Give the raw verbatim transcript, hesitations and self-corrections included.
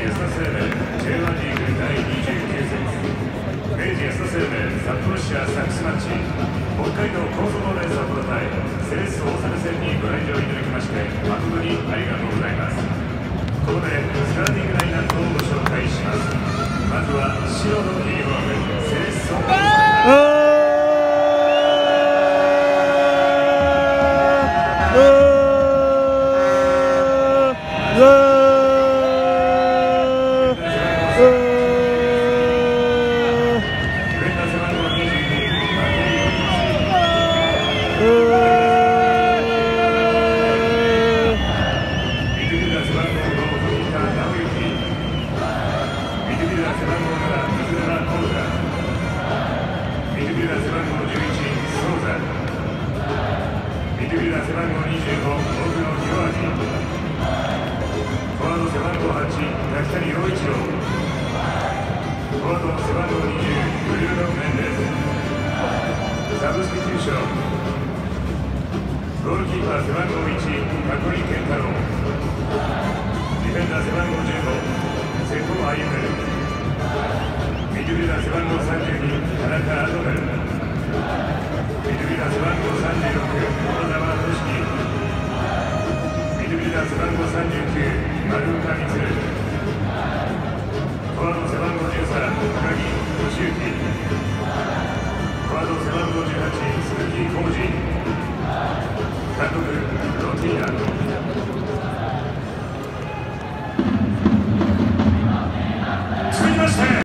安田生命 ジェイワン リーグだいにじゅうきゅう節明治安田生命札幌市アサックスマッチ北海道高速レーサープロ対セレッソ大阪戦にご来場いただきまして誠にありがとうございます。ここでスターティングラインナップをご紹介します。まずは白のユニフォームセレッソ大阪。ミッドフィルダー背番号にじゅうご、奥野博明。フォワード背番号はち、柿谷陽一郎。フォワード背番号にじゅう、ブルーノ・メンデス。サブスティテューション。ゴールキーパー背番号いち、箱井健太郎。ディフェンダー背番号じゅうご、瀬古歩夢。ミッドフィルダー背番号さんじゅうに、田中アドベル。ミッドフィルダー背番号さんじゅうろく、小沢俊樹。ミッドフィルダー背番号さんじゅうきゅう、丸岡充。フォワード背番号じゅうさん、高木俊之。